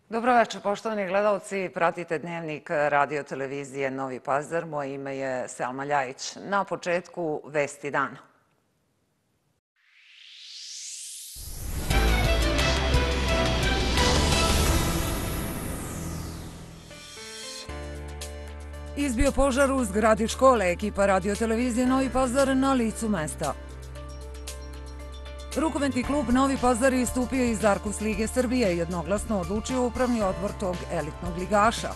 Dobroveče, poštovani gledalci. Pratite Dnevnik radio televizije Novi Pazar. Moje ime je Selma Ljajić. Na početku vesti dana. Izbio požar u zgradi škole. Ekipa radio televizije Novi Pazar na licu mesta. Rukometni klub Novi Pazar istupio iz Arkus Lige Srbije i jednoglasno odlučio upravni odbor tog elitnog ligaša.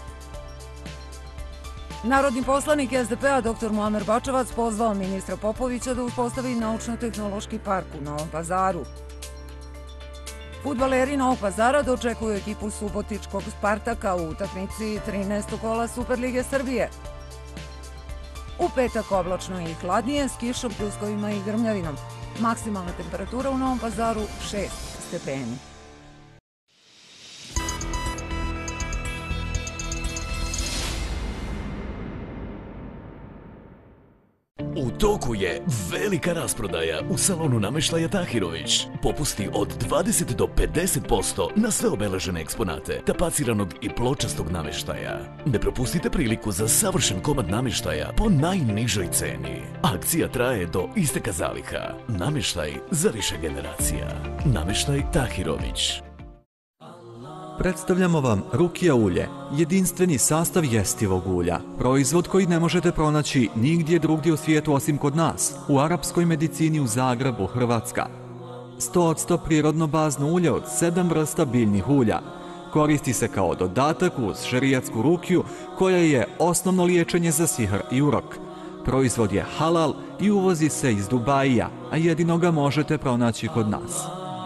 Narodni poslanik SDP-a dr. Muamer Bačevac pozvao ministra Popovića da uspostavi naučno-tehnološki park u Novom Pazaru. Fudbaleri Novog Pazara dočekuju ekipu subotičkog Spartaka u utakmici 13. kola Superlige Srbije. U petak oblačno i hladnije s kišom, pljuskovima i grmljavinom. Maksimalna temperatura u Novom Pazaru 6 stepeni. U toku je velika rasprodaja u salonu namještaja Tahirović. Popusti od 20 do 50% na sve obeležene eksponate, tapaciranog i pločastog namještaja. Ne propustite priliku za savršen komad namještaja po najnižoj ceni. Akcija traje do isteka zaliha. Namještaj za više generacija. Namještaj Tahirović. Predstavljamo vam Rukija ulje, jedinstveni sastav jestivog ulja. Proizvod koji ne možete pronaći nigdje drugdje u svijetu osim kod nas, u arapskoj medicini u Zagrebu, Hrvatska. 100% prirodno bazno ulje od 7 vrsta biljnih ulja. Koristi se kao dodatak uz šerijatsku rukiju koja je osnovno liječenje za sihr i urok. Proizvod je halal i uvozi se iz Dubaija, a jedino ga možete pronaći kod nas.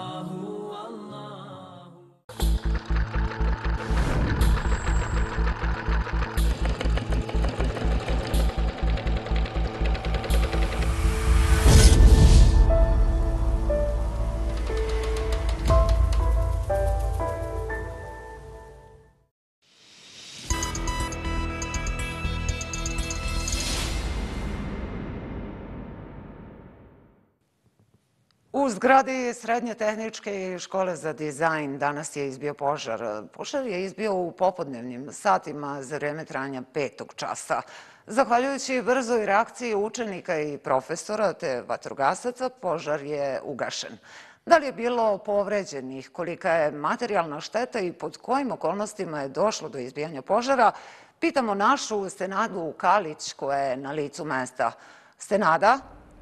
U zgradi Srednje tehničke škole za dizajn danas je izbio požar. Požar je izbio u popodnevnim satima za vreme trajanja 5. časa. Zahvaljujući brzoj reakciji učenika i profesora te vatrogasaca, požar je ugašen. Da li je bilo povređenih, kolika je materijalna šteta i pod kojim okolnostima je došlo do izbijanja požara, pitamo našu Stenadu Kalić koja je na licu mesta. Stenada?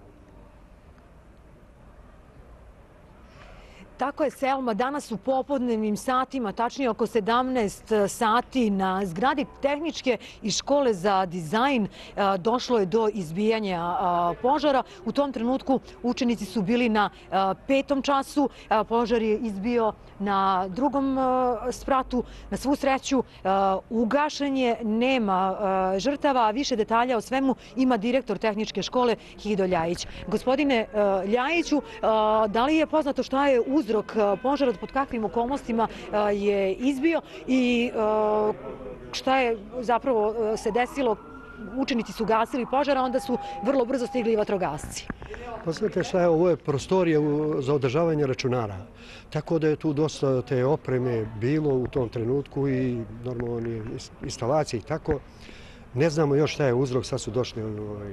Tako je, Selma, danas u popodnevnim satima, tačnije oko 17 sati, na zgradi tehničke i škole za dizajn došlo je do izbijanja požara. U tom trenutku učenici su bili na 5. času, požar je izbio na 2. spratu. Na svu sreću ugašen je, nema žrtava, više detalja o svemu ima direktor tehničke škole Hido Ljajić. Gospodine Ljajiću, da li je poznato šta je uzrok požara, pod kakvim okolnostima je izbio i šta je zapravo se desilo? Učenici su gasili požar, a onda su vrlo brzo stigli i vatrogasci. Posledajte šta je, ovo je prostorija za održavanje računara. Tako da je tu dosta te opreme bilo u tom trenutku i normalne instalacije i tako. Ne znamo još šta je uzrok, sad su došli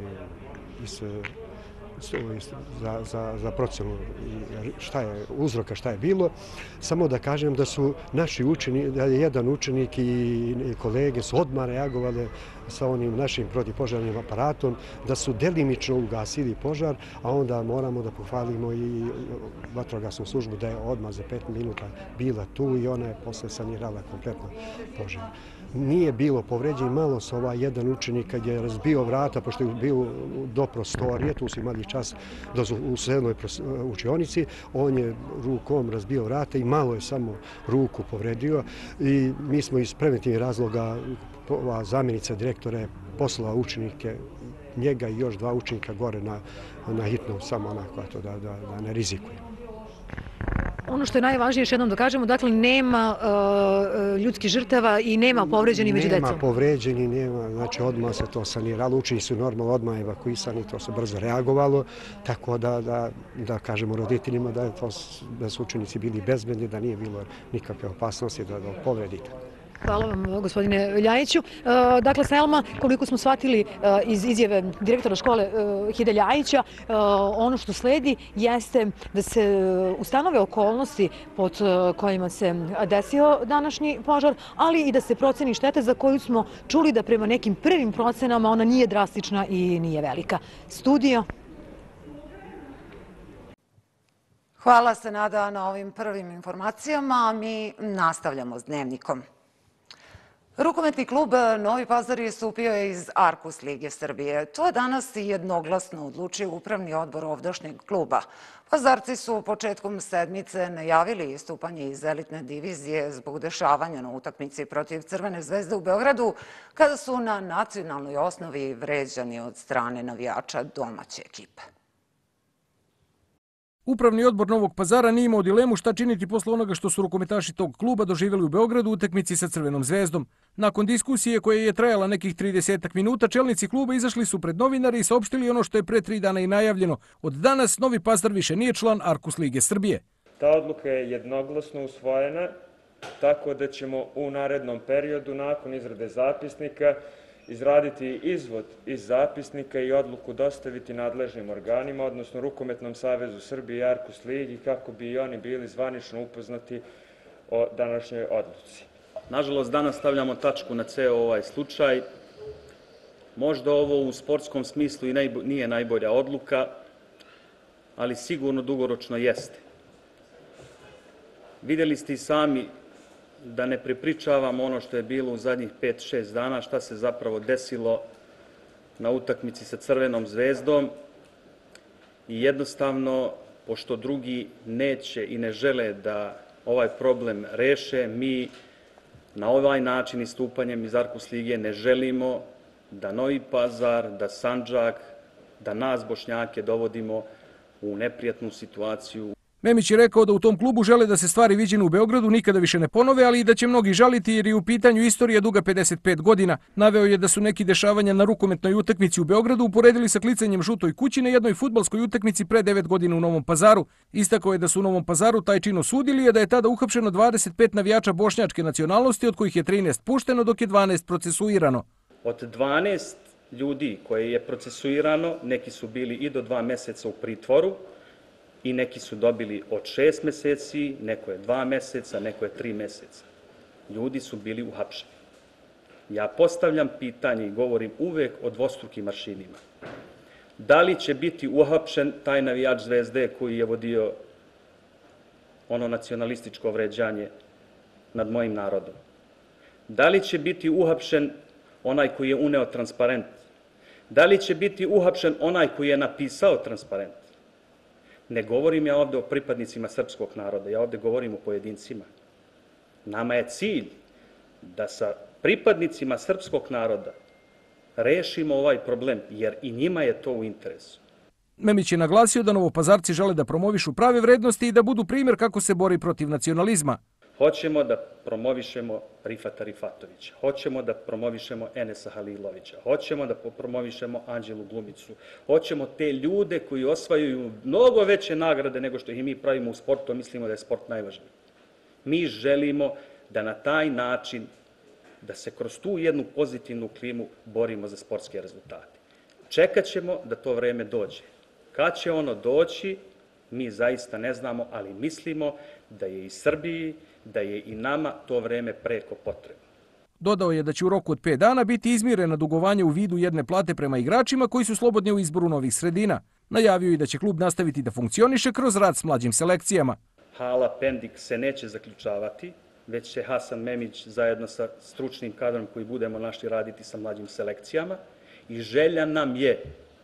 za procjenu šta je uzroka, šta je bilo. Samo da kažem da su naši učenici, da je jedan učenik i kolege su odmah reagovali sa onim našim protivpožarnim aparatom, da su delimično ugasili požar, a onda moramo da pohvalimo i vatrogasnu službu da je odmah za 5 minuta bila tu i ona je posle sanirala kompletno požar. Nije bilo povređen, malo se jedan učenik kad je razbio vrata, pošto je bio do prostorije, tu su imali čas u sedmoj učionici, on je rukom razbio vrata i malo je samo ruku povredio i mi smo iz preventivnih razloga, ova zamjenica direktora je poslala učenike, njega i još 2 učenika gore na hitnu, samo onako da ne rizikuje. Ono što je najvažnije, još jednom da kažemo, dakle, nema ljudskih žrtava i nema povređenih među decom. Nema povređeni, nema, znači odmah se to saniralo, učeni su normalno odmah evakuisani, to se brzo reagovalo, tako da kažemo roditeljima da su učenici bili bezbedni, da nije bilo nikakve opasnosti da povredite. Hvala vam, gospodine Ljajiću. Dakle, Selma, koliko smo shvatili iz izjave direktora škole Hide Ljajića, ono što sledi jeste da se ustanove okolnosti pod kojima se desio današnji požar, ali i da se proceni štete za koju smo čuli da prema nekim prvim procenama ona nije drastična i nije velika. Studio. Hvala se, Nada, na ovim prvim informacijama. Mi nastavljamo s Dnevnikom. Rukometni klub Novi Pazar istupio je iz Arkus Lige Srbije. To je danas jednoglasno odlučio upravni odbor ovdašnjeg kluba. Pazarci su početkom sedmice najavili istupanje iz elitne divizije zbog dešavanja na utakmici protiv Crvene zvezde u Beogradu, kada su na nacionalnoj osnovi vređani od strane navijača domaće ekipe. Upravni odbor Novog Pazara nije imao dilemu šta činiti posle onoga što su rukometaši tog kluba doživjeli u Beogradu u utakmici sa Crvenom zvezdom. Nakon diskusije koja je trajala nekih 30 minuta, čelnici kluba izašli su pred novinare i saopštili ono što je pre 3 dana i najavljeno. Od danas Novi Pazar više nije član Arkus Lige Srbije. Ta odluka je jednoglasno usvojena, tako da ćemo u narednom periodu, nakon izrade zapisnika, izraditi izvod iz zapisnika i odluku dostaviti nadležnim organima, odnosno Rukometnom savezu Srbije i Arkus Ligi, kako bi i oni bili zvanično upoznati o današnjoj odluci. Nažalost, danas stavljamo tačku na ceo ovaj slučaj. Možda ovo u sportskom smislu i nije najbolja odluka, ali sigurno dugoročno jeste. Vidjeli ste i sami, da ne prepričavam ono što je bilo u zadnjih 5-6 dana, šta se zapravo desilo na utakmici sa Crvenom zvezdom i jednostavno, pošto drugi neće i ne žele da ovaj problem reše, mi na ovaj način istupanjem iz Arkus Lige ne želimo da Novi Pazar, da Sandžak, da nas Bošnjake dovodimo u neprijatnu situaciju. Memić je rekao da u tom klubu žele da se stvari viđene u Beogradu nikada više ne ponove, ali i da će mnogi žaliti jer je u pitanju istorija duga 55 godina. Naveo je da su neki dešavanja na rukometnoj utakmici u Beogradu uporedili sa klicanjem žutoj kući na jednoj fudbalskoj utakmici pre 9 godina u Novom Pazaru. Istakao je da su u Novom Pazaru taj čin osudili, a da je tada uhapšeno 25 navijača bošnjačke nacionalnosti, od kojih je 13 pušteno, dok je 12 procesuirano. Od 12 ljudi koje je procesuirano, neki su bili i do 2 meseca u pritvoru, i neki su dobili od 6 meseci, neko je 2 meseca, neko je 3 meseca. Ljudi su bili uhapšeni. Ja postavljam pitanje i govorim uvek o dvostrukim aršinima. Da li će biti uhapšen taj navijač Zvezde koji je vodio ono nacionalističko vređanje nad mojim narodom? Da li će biti uhapšen onaj koji je uneo transparent? Da li će biti uhapšen onaj koji je napisao transparent? Ne govorim ja ovde o pripadnicima srpskog naroda, ja ovde govorim o pojedincima. Nama je cilj da sa pripadnicima srpskog naroda rešimo ovaj problem, jer i njima je to u interesu. Memić je naglasio da Novopazarci žele da promovišu prave vrednosti i da budu primjer kako se bori protiv nacionalizma. Hoćemo da promovišemo Rifata Rifatovića, hoćemo da promovišemo Enesa Halilovića, hoćemo da promovišemo Anđelu Glumicu, hoćemo te ljude koji osvajaju mnogo veće nagrade nego što ih mi pravimo u sportu, a mislimo da je sport najvažniji. Mi želimo da na taj način, da se kroz tu jednu pozitivnu klimu borimo za sportske rezultate. Čekat ćemo da to vreme dođe. Kad će ono doći, mi zaista ne znamo, ali mislimo da je i Srbiji, da je i nama to vreme preko potrebno. Dodao je da će u roku od 5 dana biti izmirena dugovanja u vidu jedne plate prema igračima koji su slobodni u izboru novih sredina. Najavio i da će klub nastaviti da funkcioniše kroz rad s mlađim selekcijama. Hala Pendik se neće zaključavati, već će Hasan Memić zajedno sa stručnim kadrom koji budemo našli raditi sa mlađim selekcijama. I želja nam je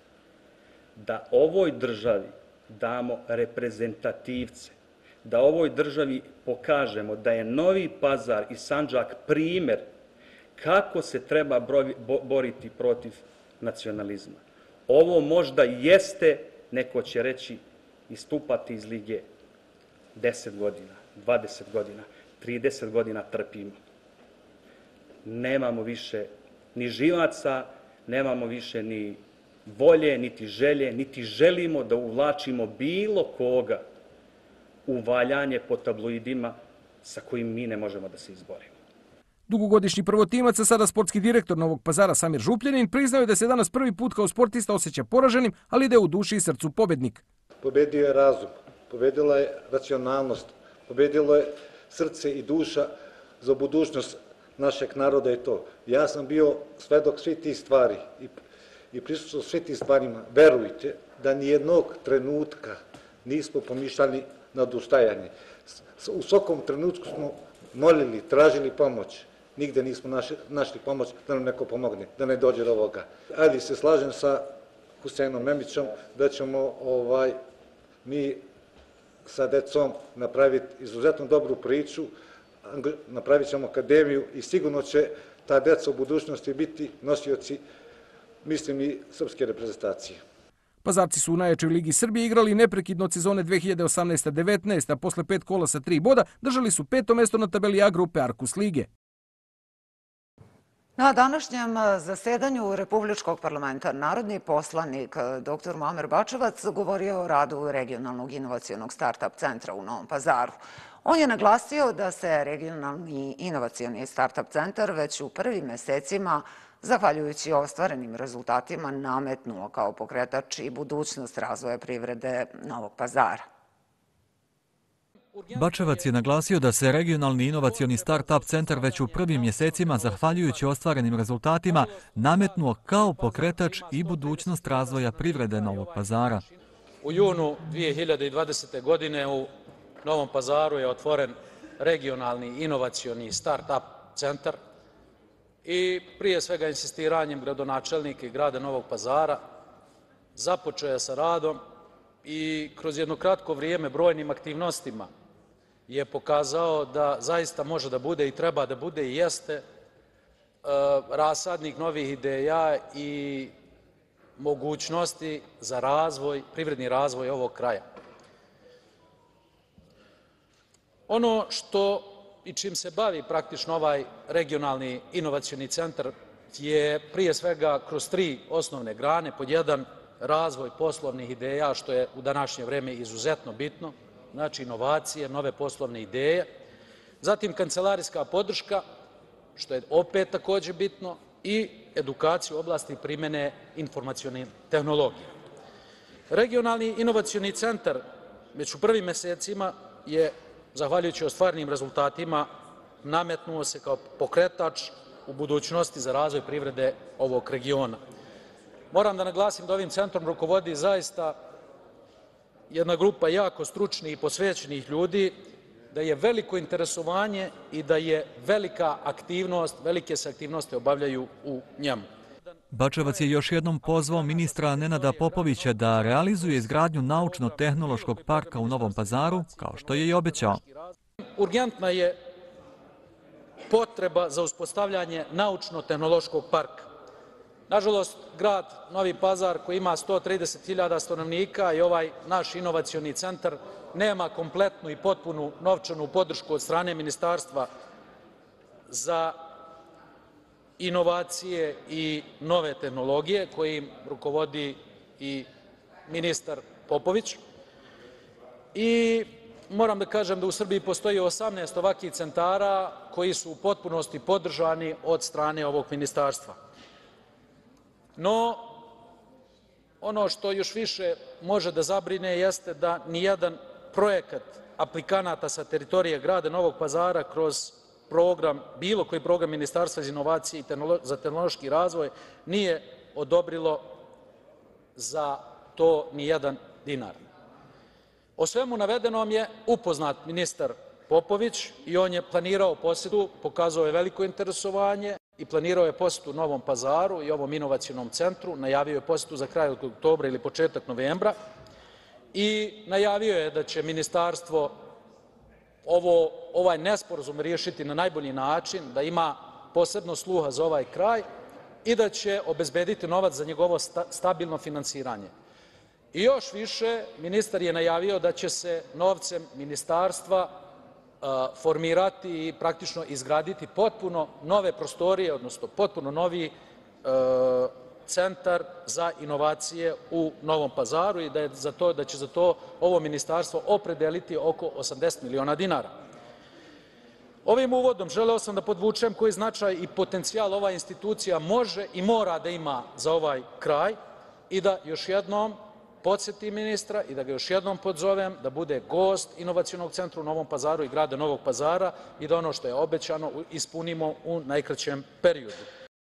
da ovoj državi damo reprezentativce, da ovoj državi pokažemo da je Novi Pazar i Sandžak primer kako se treba boriti protiv nacionalizma. Ovo možda jeste, neko će reći, istupati iz lige, 10 godina, 20 godina, 30 godina trpimo. Nemamo više ni živaca, nemamo više ni volje, niti želje, niti želimo da uvlačimo bilo koga u valjanje po tabloidima sa kojim mi ne možemo da se izborimo. Dugogodišnji prvotimac, a sada sportski direktor Novog Pazara Samir Župljanin, priznao je da se danas prvi put kao sportista osjeća poraženim, ali da je u duši i srcu pobednik. Pobedio je razum, pobedila je racionalnost, pobedilo je srce i duša za budućnost našeg naroda i to. Ja sam bio svedok svih tih stvari i prisustvo svih tih stvarima. Verujte da nijednog trenutka nismo pomišljali na odustajanje. U svakom trenutku smo molili, tražili pomoć. Nigde nismo našli pomoć da nam neko pomogne, da ne dođe do ovoga. Ali se slažem sa Huseinom Memićom da ćemo mi sa decom napraviti izuzetno dobru priču, napravit ćemo akademiju i sigurno će ta deca u budućnosti biti nosioci, mislim, i srpske reprezentacije. Pazarci su u najjačoj ligi Srbije igrali neprekidno od sezone 2018-19, a posle 5 kola sa 3 boda držali su 5. mesto na tabeli A grupe Arkus lige. Na današnjem zasedanju Republičkog parlamenta narodni poslanik dr. Muamer Bačevac govorio o radu regionalnog inovacionog start-up centra u Novom Pazaru. On je naglasio da se regionalni inovacioni start-up centar već u prvim mesecima, zahvaljujući ostvarenim rezultatima, nametnuo kao pokretač i budućnost razvoja privrede Novog Pazara. Bačevac je naglasio da se regionalni inovacioni start-up centar već u prvim mjesecima, zahvaljujući ostvarenim rezultatima, nametnuo kao pokretač i budućnost razvoja privrede Novog Pazara. U junu 2020. godine u Novom Pazaru je otvoren regionalni inovacioni start-up centar i prije svega insistiranjem gradonačelnika i grada Novog Pazara započeo je sa radom i kroz jedno kratko vrijeme brojnim aktivnostima je pokazao da zaista može da bude i treba da bude i jeste rasadnik novih ideja i mogućnosti za razvoj, privredni razvoj ovog kraja. Ono što i čim se bavi praktično ovaj regionalni inovacioni centar je prije svega kroz 3 osnovne grane. Pod 1, razvoj poslovnih ideja, što je u današnje vreme izuzetno bitno, znači inovacije, nove poslovne ideje. Zatim kancelarijska podrška, što je opet takođe bitno, i edukaciju u oblasti primene informacione tehnologije. Regionalni inovacioni centar već u prvim mesecima je, zahvaljujući ostvarenim rezultatima, nametnuo se kao pokretač u budućnosti za razvoj privrede ovog regiona. Moram da naglasim da ovim centrom rukovodi zaista jedna grupa jako stručnih i posvećenih ljudi, da je veliko interesovanje i da je velika aktivnost, velike se aktivnosti obavljaju u njemu. Bačevac je još jednom pozvao ministra Nenada Popovića da realizuje izgradnju naučno-tehnološkog parka u Novom Pazaru, kao što je i obećao. Urgentna je potreba za uspostavljanje naučno-tehnološkog parka. Nažalost, grad Novi Pazar, koji ima 130.000 stanovnika, i ovaj naš inovacioni centar nema kompletnu i potpunu novčanu podršku od strane Ministarstva za inovacije i nove tehnologije, kojim rukovodi i ministar Popović. I moram da kažem da u Srbiji postoji 18 ovakvih centara koji su u potpunosti podržani od strane ovog ministarstva. No, ono što još više može da zabrine jeste da nijedan projekat aplikanata sa teritorije grada Novog Pazara kroz program, bilo koji program Ministarstva za inovacije i za tehnološki razvoj nije odobrilo za to nijedan dinar. O svemu navedenom je upoznat ministar Popović i on je planirao posetu, pokazao je veliko interesovanje i planirao je posetu Novom Pazaru i ovom inovacionom centru, najavio je posetu za kraj oktobra ili početak novembra i najavio je da će ministarstvo ovaj nesporazum riješiti na najbolji način, da ima posebno sluha za ovaj kraj i da će obezbediti novac za njegovo stabilno finansiranje. I još više, ministar je najavio da će se novcem ministarstva formirati i praktično izgraditi potpuno nove prostorije, odnosno potpuno novi centar za inovacije u Novom Pazaru i da će za to ovo ministarstvo opredeliti oko 80 miliona dinara. Ovim uvodom želeo sam da podvučem koji značaj i potencijal ova institucija može i mora da ima za ovaj kraj i da još jednom podsetim ministra i da ga još jednom pozovem da bude gost Inovacionog centra u Novom Pazaru i grada Novog Pazara i da ono što je obećano ispunimo u najkraćem periodu.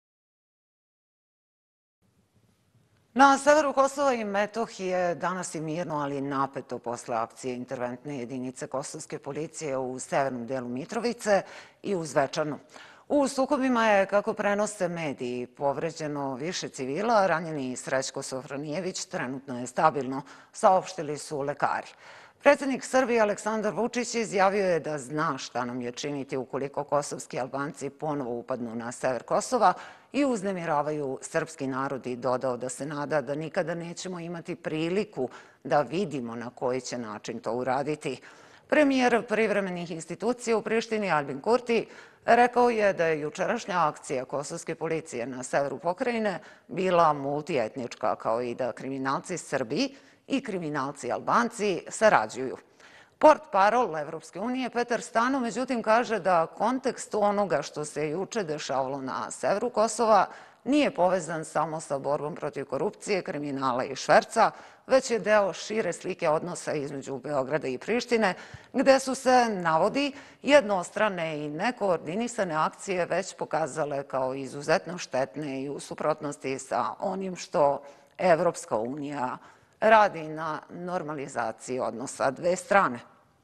Na severu Kosova i Metohije danas je mirno, ali napeto posle akcije interventne jedinice kosovske policije u severnom delu Mitrovice i u Zvečanu. U sukobima je, kako prenose mediji, povređeno više civila, ranjeni Srećko Sofronijević trenutno je stabilno, saopštili su lekari. Predsjednik Srbije Aleksandar Vučić izjavio je da zna šta nam je činiti ukoliko kosovski Albanci ponovo upadnu na sever Kosova i uznemiravaju srpski narod i dodao da se nada da nikada nećemo imati priliku da vidimo na koji će način to uraditi. Premijer privremenih institucija u Prištini Albin Kurti rekao je da je jučerašnja akcija kosovske policije na severu pokrajine bila multietnička, kao i da kriminalci Srbi i kriminalci Albanci sarađuju. Portparol Evropske unije Petar Stano, međutim, kaže da kontekst onoga što se juče dešavalo na severu Kosova nije povezan samo sa borbom protiv korupcije, kriminala i šverca, već je deo šire slike odnosa između Beograda i Prištine, gde su se, navodi, jednostrane i nekoordinisane akcije već pokazale kao izuzetno štetne i u suprotnosti sa onim što Evropska unija radi na normalizaciji odnosa dve strane.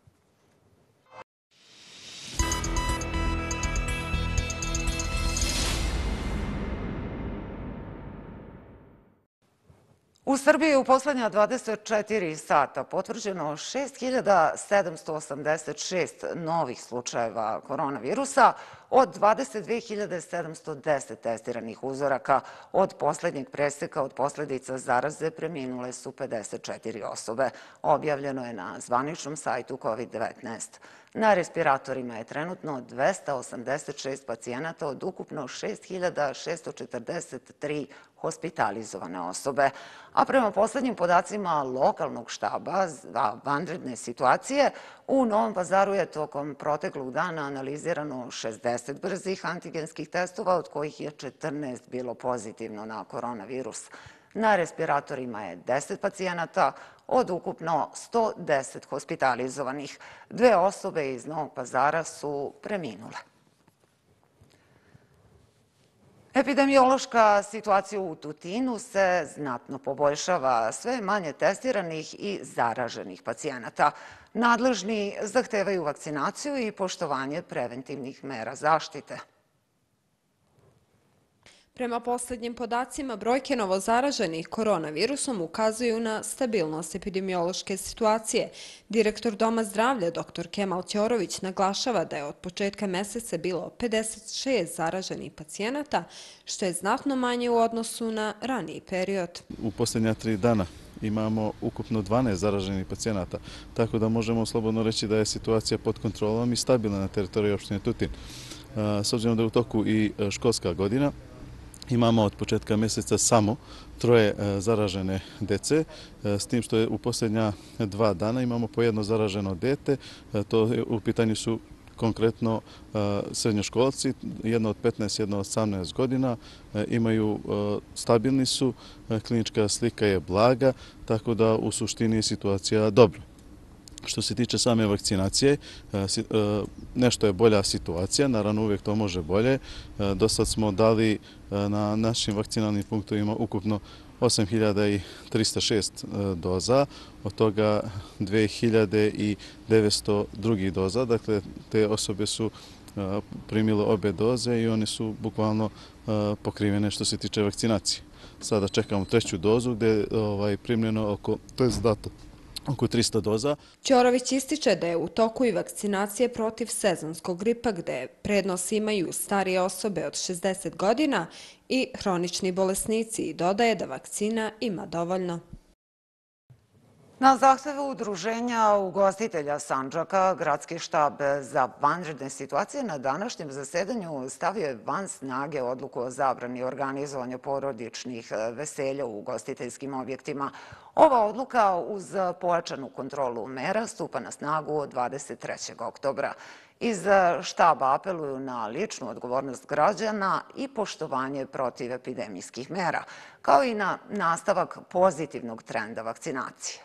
U Srbiji je u poslednja 24 sata potvrđeno 6.786 novih slučajeva koronavirusa od 22.710 testiranih uzoraka. Od poslednjeg preseka od posledica zaraze preminule su 54 osobe. Objavljeno je na zvaničnom sajtu COVID-19. Na respiratorima je trenutno 286 pacijenata od ukupno 6.643 hospitalizovane osobe. A prema poslednjim podacima lokalnog štaba za vanredne situacije, u Novom Pazaru je tokom proteklog dana analizirano 60 brzih antigenskih testova, od kojih je 14 bilo pozitivno na koronavirus. Na respiratorima je 10 pacijenata od ukupno 110 hospitalizovanih. 2 osobe iz Novog Pazara su preminule. Epidemiološka situacija u Tutinu se znatno poboljšava, sve manje testiranih i zaraženih pacijenata. Nadležni zahtevaju vakcinaciju i poštovanje preventivnih mera zaštite. Prema poslednjim podacima, brojke novozaraženih koronavirusom ukazuju na stabilnost epidemiološke situacije. Direktor Doma zdravlja dr. Kemal Ćorović naglašava da je od početka meseca bilo 56 zaraženih pacijenata, što je znatno manje u odnosu na raniji period. U posljednja 3 dana imamo ukupno 12 zaraženih pacijenata, tako da možemo slobodno reći da je situacija pod kontrolom i stabilna na teritoriji opštine Tutin. S obzirom da je u toku i školska godina, imamo od početka mjeseca samo 3 zaražene dece, s tim što je u posljednja 2 dana imamo po jedno zaraženo dete. To u pitanju su konkretno srednjoškolci, jedno od 15, jedno od 18 godina, stabilni su, klinička slika je blaga, tako da u suštini je situacija dobra. Što se tiče same vakcinacije, nešto je bolja situacija, naravno uvijek to može bolje. Do sad smo dali na našim vakcinalnim punktovima ukupno 8.306 doza, od toga 2.900 drugih doza, dakle te osobe su primile obe doze i one su bukvalno pokrivene što se tiče vakcinacije. Sada čekamo 3. dozu gdje je primljeno to je dato oko 300 doza. Ćorović ističe da je u toku i vakcinacije protiv sezonskog gripa, gde prednost imaju starije osobe od 60 godina i hronični bolesnici, i dodaje da vakcina ima dovoljno. Na zahtevu udruženja ugostitelja Sandžaka, Gradski štab za vanredne situacije na današnjem zasedanju stavio je van snage odluku o zabrani organizovanja porodičnih veselja u ugostiteljskim objektima. Ova odluka uz pojačanu kontrolu mera stupa na snagu od 23. oktobra. Iz štaba apeluju na ličnu odgovornost građana i poštovanje protivepidemijskih mera, kao i na nastavak pozitivnog trenda vakcinacije.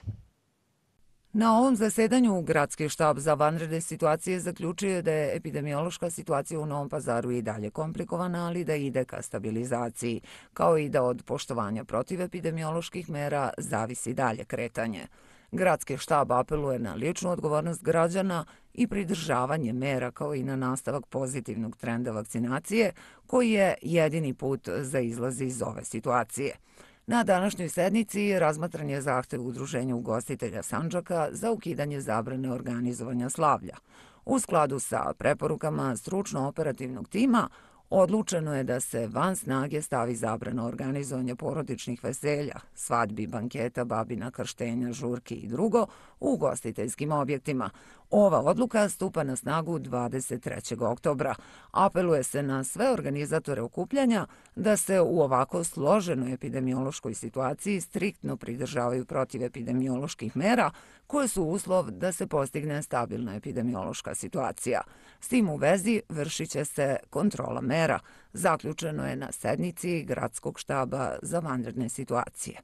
Na ovom zasedanju Gradski štab za vanredne situacije zaključuje da je epidemiološka situacija u Novom Pazaru i dalje komplikovana, ali da ide ka stabilizaciji, kao i da od poštovanja protivepidemioloških mera zavisi dalje kretanje. Gradski štab apeluje na ličnu odgovornost građana i pridržavanje mera, kao i na nastavak pozitivnog trenda vakcinacije, koji je jedini put za izlaz iz ove situacije. Na današnjoj sednici razmatran je zahtev Udruženja ugostitelja Sandžaka za ukidanje zabrane organizovanja slavlja. U skladu sa preporukama stručno-operativnog tima, odlučeno je da se van snage stavi zabrana organizovanja porodičnih veselja, svadbi, banketa, babina, krštenja, žurki i drugo u ugostiteljskim objektima. Ova odluka stupa na snagu 23. oktobra. Apeluje se na sve organizatore okupljanja da se u ovako složenoj epidemiološkoj situaciji striktno pridržavaju protivepidemioloških mera koje su uslov da se postigne stabilna epidemiološka situacija. S tim u vezi vršit će se kontrola mera. Zaključeno je na sednici Gradskog štaba za vanredne situacije.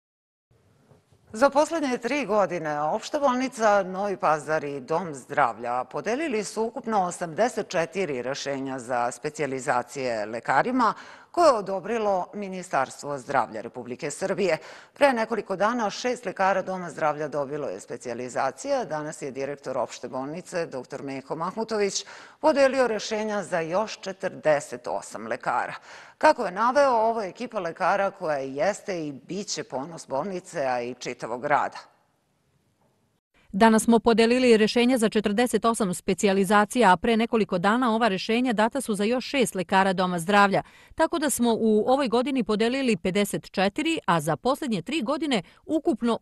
Za poslednje 3 godine Opšta bolnica Novi Pazar i Dom zdravlja podelili su ukupno 84 rešenja za specijalizacije lekarima koje je odobrilo Ministarstvo zdravlja Republike Srbije. Pre nekoliko dana 6 lekara Doma zdravlja dobilo je specijalizacije. Danas je direktor Opšte bolnice, dr. Meho Mahmutović, podelio rešenja za još 48 lekara. Kako je naveo, ovo je ekipa lekara koja jeste i biće ponos bolnice, a i čitavog grada. Danas smo podelili rešenja za 48 specijalizacija, a pre nekoliko dana ova rešenja data su za još 6 lekara Doma zdravlja, tako da smo u ovoj godini podelili 54, a za poslednje 3 godine ukupno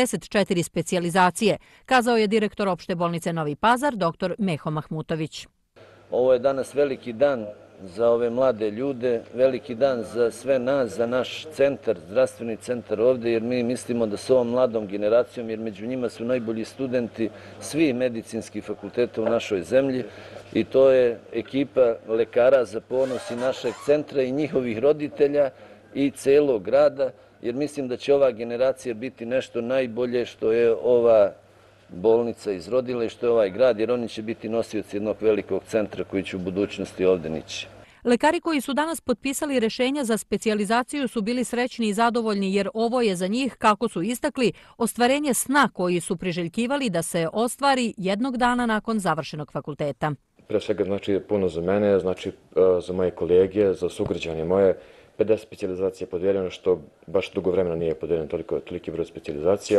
84 specijalizacije, kazao je direktor Opšte bolnice Novi Pazar, dr. Meho Mahmutović. Ovo je danas veliki dan za ove mlade ljude, veliki dan za sve nas, za naš centar, zdravstveni centar ovde, jer mi mislimo da s ovom mladom generacijom, jer među njima su najbolji studenti svih medicinskih fakulteta u našoj zemlji, i to je ekipa lekara za ponos i našeg centra i njihovih roditelja i celog grada, jer mislim da će ova generacija biti nešto najbolje što je ova bolnica izrodila i što je ovaj grad, jer oni će biti nosioci jednog velikog centra koji će u budućnosti ovde nići. Lekari koji su danas potpisali rešenja za specijalizaciju su bili srećni i zadovoljni, jer ovo je za njih, kako su istakli, ostvarenje sna koji su priželjkivali da se ostvari jednog dana nakon završenog fakulteta. Pre svega znači puno za mene, znači za moje kolege, za sugrađane moje. 50 specijalizacija je podeljeno, što baš dugo vremena nije podeljeno toliki broj specijalizacija.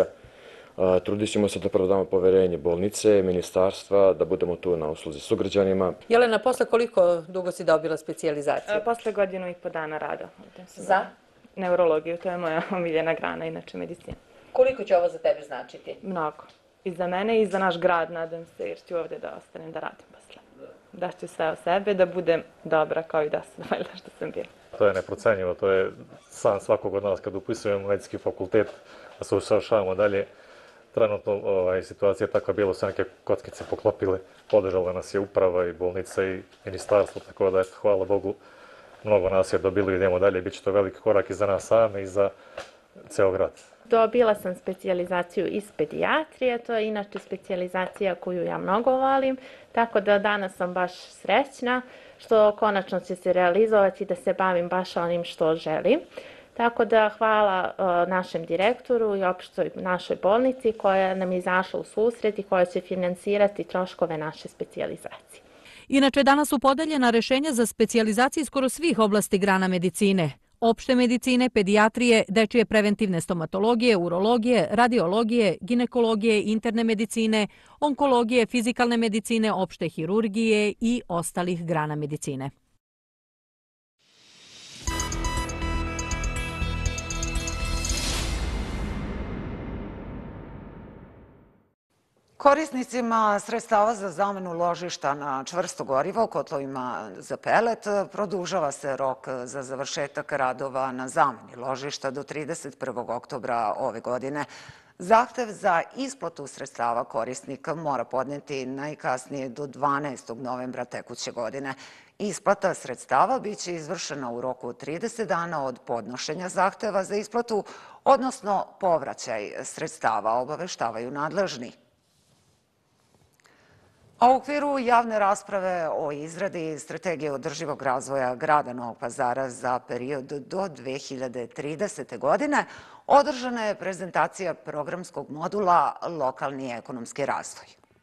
Trudit ćemo se da prvo damo poverenje bolnice, ministarstva, da budemo tu na usluzi sugrađanima. Jelena, posle koliko dugo si dobila specijalizaciju? Posle 1,5 godina rada. Za? Neurologiju, to je moja omiljena grana, inače medicina. Koliko će ovo za tebe značiti? Mnogo. I za mene i za naš grad, nadam se, jer ću ovde da ostanem da radim posle. Da ću sve o sebe, da budem dobra kao i da što sam bila. To je neprocenjivo, to je san svakog od nas kad upisujemo medicinski fakultet, da se usavršavamo dalje. Trenutno situacija je takva, bilo se neke kockice poklopile, podržala nas je uprava i bolnica i ministarstvo, tako da hvala Bogu mnogo nas je dobilo i idemo dalje, bit će to veliki korak i za nas same i za ceo grad. Dobila sam specijalizaciju iz pedijatrije, to je inače specijalizacija koju ja mnogo volim, tako da danas sam baš srećna što konačno će se realizovati da se bavim baš onim što želim. Tako da hvala našem direktoru i opštoj našoj bolnici koja nam je izašla u susret i koja će finansirati troškove naše specijalizacije. Inače, danas su podeljena rešenja za specijalizacije skoro svih oblasti grana medicine. Opšte medicine, pedijatrije, dečije preventivne stomatologije, urologije, radiologije, ginekologije, interne medicine, onkologije, fizikalne medicine, opšte hirurgije i ostalih grana medicine. Korisnicima sredstava za zamenu ložišta na čvrsto gorivo, kotlovima za pelet, produžava se rok za završetak radova na zameni ložišta do 31. oktobra ove godine. Zahtev za isplatu sredstava korisnik mora podneti najkasnije do 12. novembra tekuće godine. Isplata sredstava biće izvršena u roku od 30 dana od podnošenja zahteva za isplatu, odnosno povraćaj sredstava, obaveštavaju nadležni. A u okviru javne rasprave o izradi strategije održivog razvoja grada Novog Pazara za period do 2030. godine održana je prezentacija programskog modula Lokalni ekonomski razvoj.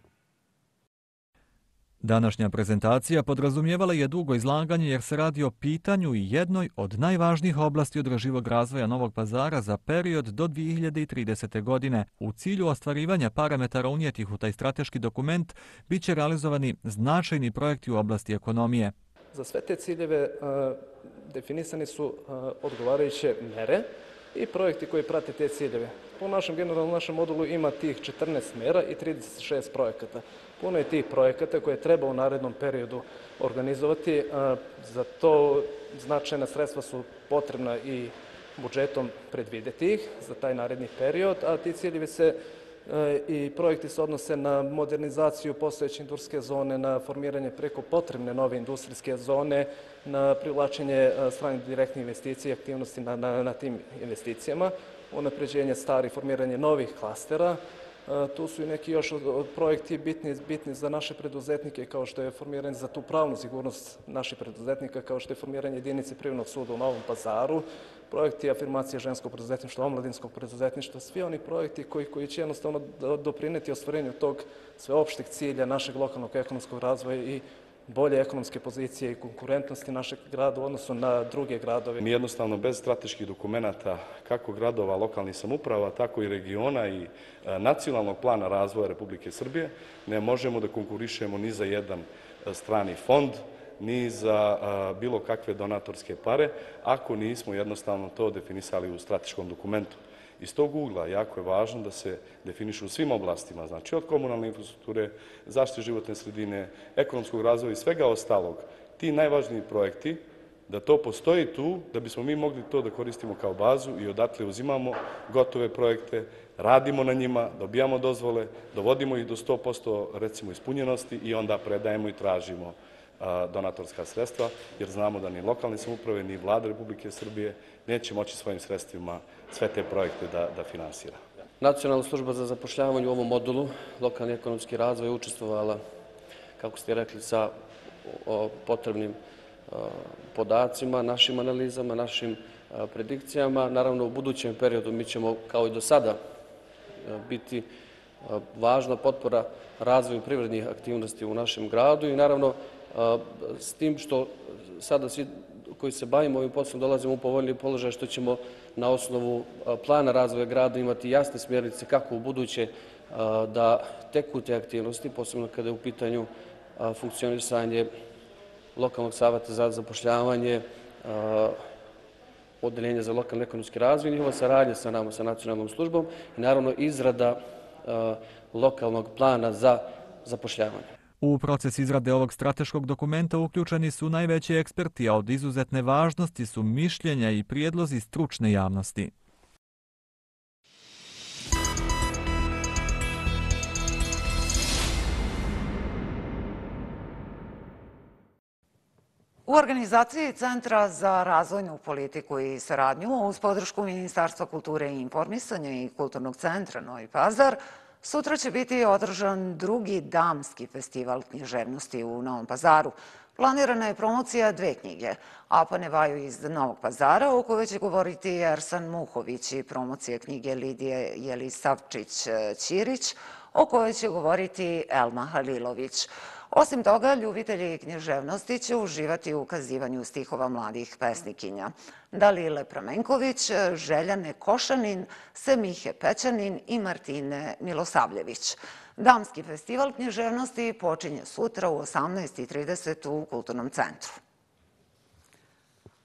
Današnja prezentacija podrazumijevala je dugo izlaganje jer se radi o pitanju i jednoj od najvažnijih oblasti održivog razvoja Novog Pazara za period do 2030. godine. U cilju ostvarivanja parametara unijetih u taj strateški dokument bit će realizovani značajni projekti u oblasti ekonomije. Za sve te ciljeve definisani su odgovarajuće mere i projekti koji prate te ciljeve. Po našem generalnom modulu ima tih 14 mera i 36 projekata. Puno je tih projekata koje treba u narednom periodu organizovati. Za to značajna sredstva su potrebna i budžetom predvideti ih za taj naredni period, a ti ciljevi i projekti se odnose na modernizaciju postojeće industrijske zone, na formiranje preko potrebne nove industrijske zone, na privlačenje stranih direktnih investicija i aktivnosti na tim investicijama, unapređenje starih, formiranje novih klastera. Tu su i neki još projekti bitni za naše preduzetnike, kao što je formiranje za tu pravnu sigurnost naših preduzetnika, kao što je formiranje jedinice Privrednog suda u Novom Pazaru, projekti afirmacije ženskog preduzetništva, omladinskog preduzetništva, svi oni projekti koji će jednostavno doprineti ostvarenju tog sveopšteg cilja našeg lokalnog ekonomskog razvoja i bolje ekonomske pozicije i konkurentnosti našeg grada u odnosu na druge gradove. Mi jednostavno bez strateških dokumenata kako gradova, lokalnih samouprava, tako i regiona i nacionalnog plana razvoja Republike Srbije ne možemo da konkurišemo ni za jedan strani fond, ni za bilo kakve donatorske pare, ako nismo jednostavno to definisali u strateškom dokumentu. Iz tog ugla jako je važno da se definišu u svim oblastima, znači od komunalne infrastrukture, zaštite životne sredine, ekonomskog razvoja i svega ostalog. Ti najvažniji projekti, da to postoji tu, da bismo mi mogli to da koristimo kao bazu i odatle uzimamo gotove projekte, radimo na njima, dobijamo dozvole, dovodimo ih do 100% recimo ispunjenosti i onda predajemo i tražimo donatorska sredstva, jer znamo da ni lokalne samouprave, ni Vlada Republike Srbije neće moći svojim sredstvima sve te projekte da finansira. Nacionalna služba za zapošljavanje u ovom modulu, lokalni ekonomski razvoj, je učestvovala, kako ste rekli, sa potrebnim podacima, našim analizama, našim predikcijama. Naravno, u budućem periodu mi ćemo, kao i do sada, biti važna potpora razvoju privrednih aktivnosti u našem gradu i naravno s tim što sada svi koji se bavimo ovim poslom dolazimo u povoljniji položaj što ćemo na osnovu plana razvoja grada imati jasne smjernice kako u buduće da teku te aktivnosti, posebno kada je u pitanju funkcionisanje lokalnog savjeta za zapošljavanje, odeljenja za lokalni ekonomski razvoj, njihova saradnja sa nama, sa nacionalnom službom i naravno izrada lokalnog plana za zapošljavanje. U proces izrade ovog strateškog dokumenta uključeni su najveći eksperti, a od izuzetne važnosti su mišljenja i prijedlozi stručne javnosti. U organizaciji Centra za razvojnu politiku i saradnju uz podršku Ministarstva kulture i informisanja i Kulturnog centra Novi Pazar sutra će biti održan drugi damski festival književnosti u Novom Pazaru. Planirana je promocija 2 knjige, Apane Vaju iz Novog Pazara, o kojoj će govoriti Ersan Muhović, i promocija knjige Lidije Jelisavčić-Ćirić, o kojoj će govoriti Elma Halilović. Osim toga, ljubitelji književnosti će uživati u ukazivanju stihova mladih pesnikinja Dalile Pramenković, Željane Košanin, Semihe Pećanin i Martine Milosavljević. Damski festival književnosti počinje sutra u 18:30 u Kulturnom centru.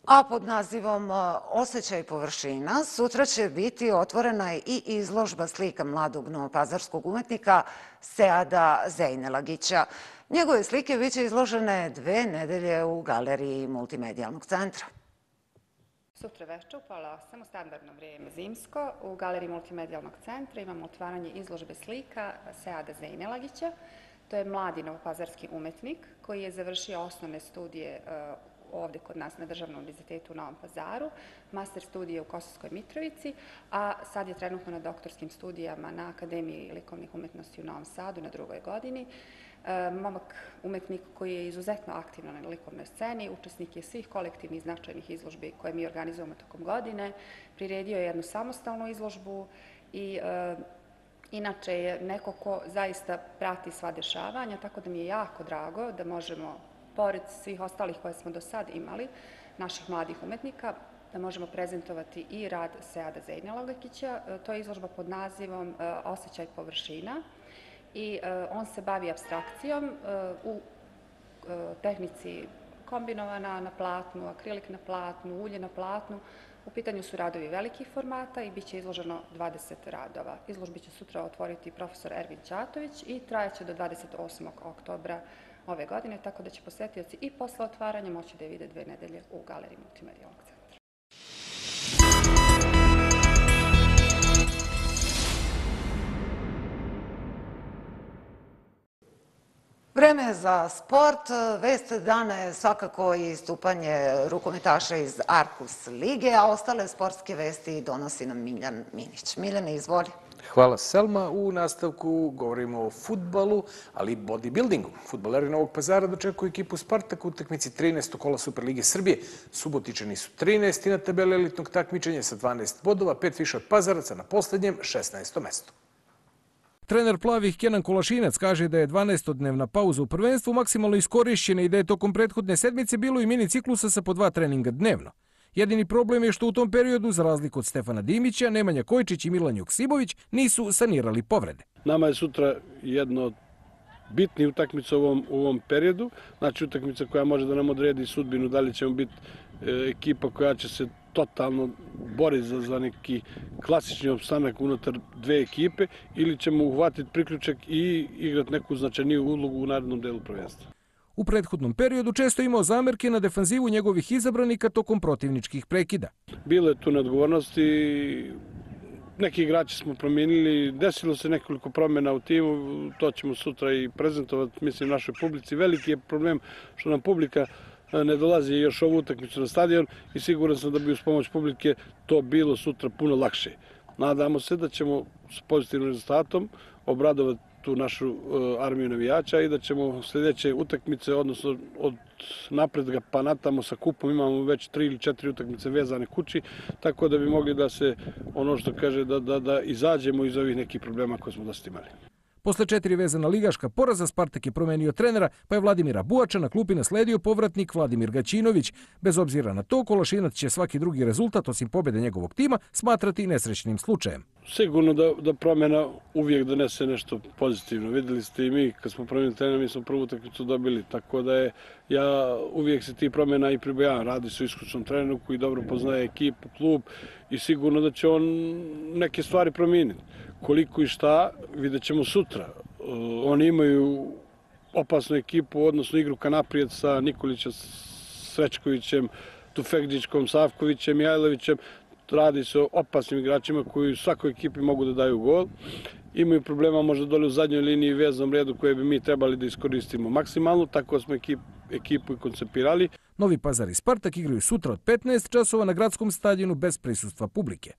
A pod nazivom Osjećaj površina sutra će biti otvorena i izložba slika mladog novopazarskog umetnika Seada Zejnelagića. Njegove slike biće izložene 2 nedelje u galeriji Multimedijalnog centra. Sutra večer u pola 8 u standardno vrijeme zimsko u galeriji Multimedijalnog centra imamo otvaranje izložbe slika Seada Zejnelagića. To je mladi novopazarski umetnik koji je završio osnovne studije ovde kod nas na Državnom univerzitetu u Novom Pazaru, master studije u Kosovskoj Mitrovici, a sad je trenutno na doktorskim studijama na Akademiji likovnih umetnosti u Novom Sadu na 2. godini. Momak umetnik koji je izuzetno aktivno na likovnoj sceni, učesnik je svih kolektivnih značajnih izložbi koje mi organizujemo tokom godine, priredio je jednu samostalnu izložbu i inače je neko ko zaista prati sva dešavanja, tako da mi je jako drago da možemo, pored svih ostalih koje smo do sad imali, naših mladih umetnika, da možemo prezentovati i rad Seada Zejnelagića. To je izložba pod nazivom Osjećaj površina i on se bavi apstrakcijom u tehnici kombinovana na platnu, akrilik na platnu, ulje na platnu. U pitanju su radovi velikih formata i bit će izloženo 20 radova. Izložbi će sutra otvoriti profesor Ervin Ćatović i trajaće do 28. oktobra ove godine, tako da će posetioci i posle otvaranja moći da je vide 2 nedelje u galeriji Multimedijalnog centra. Vreme je za sport. Vest dana je svakako i istupanje rukometaša iz Arkus lige, a ostale sportske vesti donosi nam Miljan Minić. Miljane, izvoli. Hvala Selma. U nastavku govorimo o fudbalu, ali i bodybuildingu. Fudbaleri Novog Pazara dočekuju ekipu Spartak u utakmici 13. kola Superlige Srbije. Subotičani su 13. na tabeli elitnog takmičenja sa 12 bodova, 5 više od Pazaraca na poslednjem 16. mestu. Trener plavih Kenan Kolašinac kaže da je 12-dnevna pauza u prvenstvu maksimalno iskorišćena i da je tokom prethodne sedmice bilo i mini ciklusa sa po 2 treninga dnevno. Jedini problem je što u tom periodu, za razliku od Stefana Dimića, Nemanja Kojčić i Milan Joksimović nisu sanirali povrede. Nama je sutra jedno od bitnih utakmica u ovom periodu, znači utakmica koja može da nam odredi sudbinu, da li ćemo biti ekipa koja će se totalno boriti za neki klasični opstanak unutar 2 ekipe ili ćemo uhvatiti priključak i igrati neku značajniju ulogu u narednom delu prvenstva. U prethodnom periodu često imao zamerke na defanzivu njegovih izabranika tokom protivničkih prekida. Bilo je tu neodgovornosti, neki igrači smo promijenili, desilo se nekoliko promjena u timu, to ćemo sutra i prezentovati, mislim, našoj publici. Veliki je problem što nam publika ne dolazi još ovu utakmicu na stadion i siguran sam da bi uz pomoć publike to bilo sutra puno lakše. Nadamo se da ćemo s pozitivnim rezultatom obradovati tu našu armiju navijača i da ćemo sljedeće utakmice, odnosno od napredga pa natamo sa kupom, imamo već 3 ili 4 utakmice vezane kući, tako da bi mogli da se, ono što kaže, da izađemo iz ovih nekih problema koje smo dosta imali. Posle 4 vezana ligaška poraza, Spartak je promenio trenera, pa je Vladimira Buača na klupi nasledio povratnik Vladimir Gaćinović. Bez obzira na to, Kolašinac će svaki drugi rezultat, osim pobjede njegovog tima, smatrati nesrećnim slučajem. Sigurno da promjena uvijek donese nešto pozitivno. Vidjeli ste i mi, kad smo promenili trenera, mi smo prvu utakmicu dobili, tako da ja uvijek se ti promjena i pribojavam. Radi se o iskusnom treneru koji dobro poznaje ekipu, klub i sigurno da će on neke stvari promijeniti. Koliko i šta, vidjet ćemo sutra. Oni imaju opasnu ekipu, odnosno igru ka naprijed sa Nikolićem, Srećkovićem, Tufekđićkom, Savkovićem, Jajlovićem. Radi se o opasnim igračima koji u svakoj ekipi mogu da daju gol. Imaju problema možda dole u zadnjoj liniji i veznom redu koje bi mi trebali da iskoristimo maksimalno, tako smo ekipu i koncepirali. Novi Pazar i Spartak igraju sutra od 15 časova na gradskom stadionu bez prisustva publike.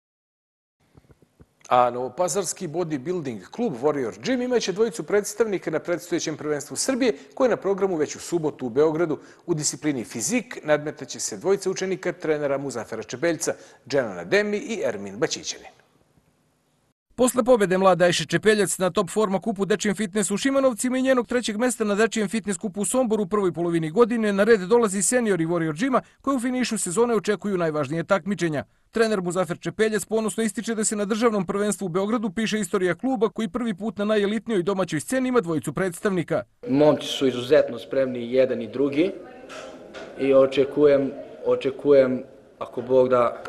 A novopazarski bodybuilding klub Warrior Gym imaće 2 predstavnika na predstojećem prvenstvu Srbije, koje je na programu već u subotu u Beogradu. U disciplini fizik nadmetaće se 2 učenika trenera Muzafera Čepeljca, Dženan Ademi i Ermin Bačićanin. Posle pobjede mlade Ajše Čepeljac na Top Forma kupu Dečijem fitnessu u Šimanovcima i njenog 3. mesta na Dečijem fitness kupu u Somboru u prvoj polovini godine, na red dolazi seniori Warrior Gyma koji u finišu sezone očekuju najvažnije takmičenja. Trener Muzafer Čepeljac ponosno ističe da se na državnom prvenstvu u Beogradu piše istorija kluba koji prvi put na najelitnijoj domaćoj sceni ima 2 predstavnika. Momci su izuzetno spremni jedan i drugi i očekujem očekujem, ako Bog da,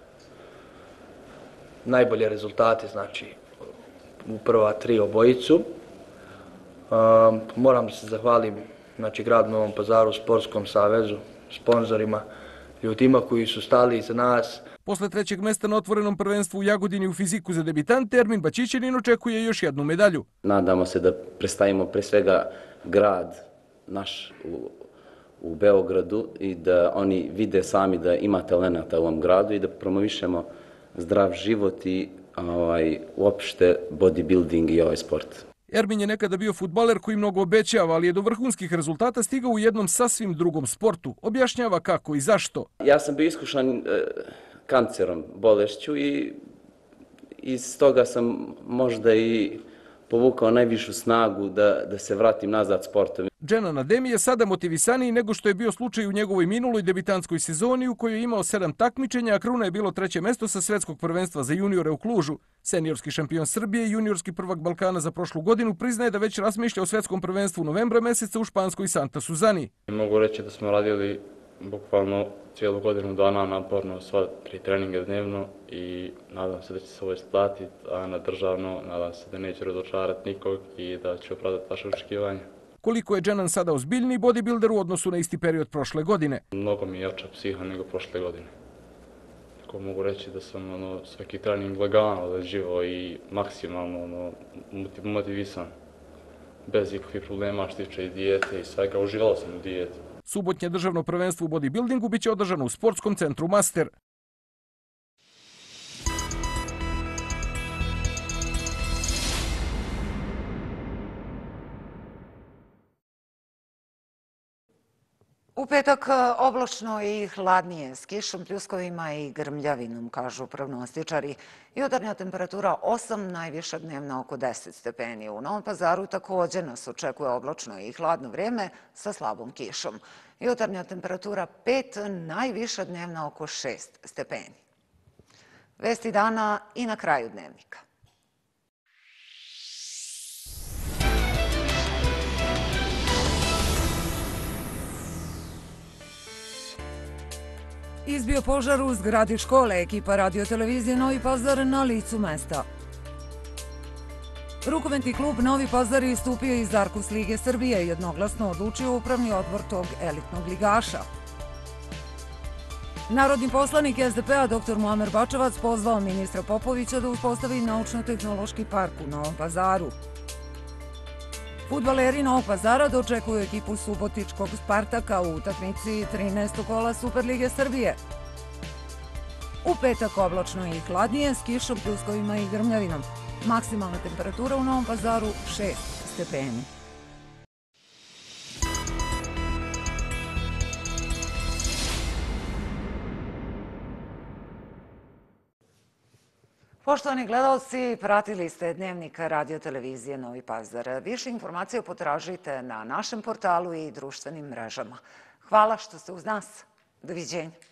najbolje rezultate, znači u prva 3 obojicu. Moram da se zahvalim gradu Novom Pazaru, Sportskom savezu, sponzorima, ljudima koji su stali iza nas. Posle 3. mesta na otvorenom prvenstvu u Jagodini u fiziku za debitante, Ermin Bačićanin očekuje još jednu medalju. Nadamo se da predstavimo pre svega grad naš u Beogradu i da oni vide sami da ima talenata u ovom gradu i da promovišemo zdrav život i uopšte bodybuilding i ovaj sport. Ermin je nekada bio fudbaler koji mnogo obećava, ali je do vrhunskih rezultata stigao u jednom sasvim drugom sportu. Objašnjava kako i zašto. Ja sam bio iskušan kancerom, bolešću i iz toga sam možda i povukao najvišu snagu da se vratim nazad sportom. Dženan Ademi je sada motivisaniji nego što je bio slučaj u njegovoj minuloj debitantskoj sezoni u kojoj je imao 7 takmičenja, a kruna je bilo 3. mesto sa svetskog prvenstva za juniore u Klužu. Seniorski šampion Srbije i juniorski prvak Balkana za prošlu godinu priznaje da već razmišlja o svetskom prvenstvu novembra meseca u španskoj Santa Suzani. Mogu reći da smo radili bukvalno cijelu godinu dana naporno, sva 3 treninge dnevno i nadam se da će se ovo isplatiti, a na državno nadam se da neće razočarati nikog i da će opravdati vaše očekivanje. Koliko je Dženan sada ozbiljniji bodybuilder u odnosu na isti period prošle godine? Mnogo mi je jača psiha nego prošle godine. Tako mogu reći da sam svaki trening lagano odrađivao i maksimalno motivisan. Bez ikakvih problema što tiče i dijete i svega, uživao sam u dijeti. Subotnje državno prvenstvo u bodybuildingu biće održano u sportskom centru Master. U petak oblačno i hladnije, s kišom, pljuskovima i grmljavinom, kažu prognostičari. Jutarnja temperatura 8, najviša dnevna oko 10 stepeni. U Novom Pazaru također nas očekuje oblačno i hladno vrijeme sa slabom kišom. Jutarnja temperatura 5, najviša dnevna oko 6 stepeni. Vesti dana i na kraju dnevnika. Izbio požar u zgradi škole, ekipa radiotelevizije Novi Pazar na licu mesta. Rukometni klub Novi Pazar istupio iz Arkus Lige Srbije i jednoglasno odlučio upravni odbor tog elitnog ligaša. Narodni poslanik SDP-a dr. Muamer Bačevac pozvao ministra Popovića da uspostavi naučno-tehnološki park u Novom Pazaru. Fudbaleri Novog Pazara dočekuju ekipu subotičkog Spartaka u utakmici 13. kola Superlige Srbije. U petak oblačno i hladnije s kišom, pljuskovima i grmljavinom. Maksimalna temperatura u Novom Pazaru 6 stepeni. Poštovani gledalci, pratili ste Dnevnik radiotelevizije Novi Pazar. Više informacija potražite na našem portalu i društvenim mrežama. Hvala što ste uz nas. Doviđenja.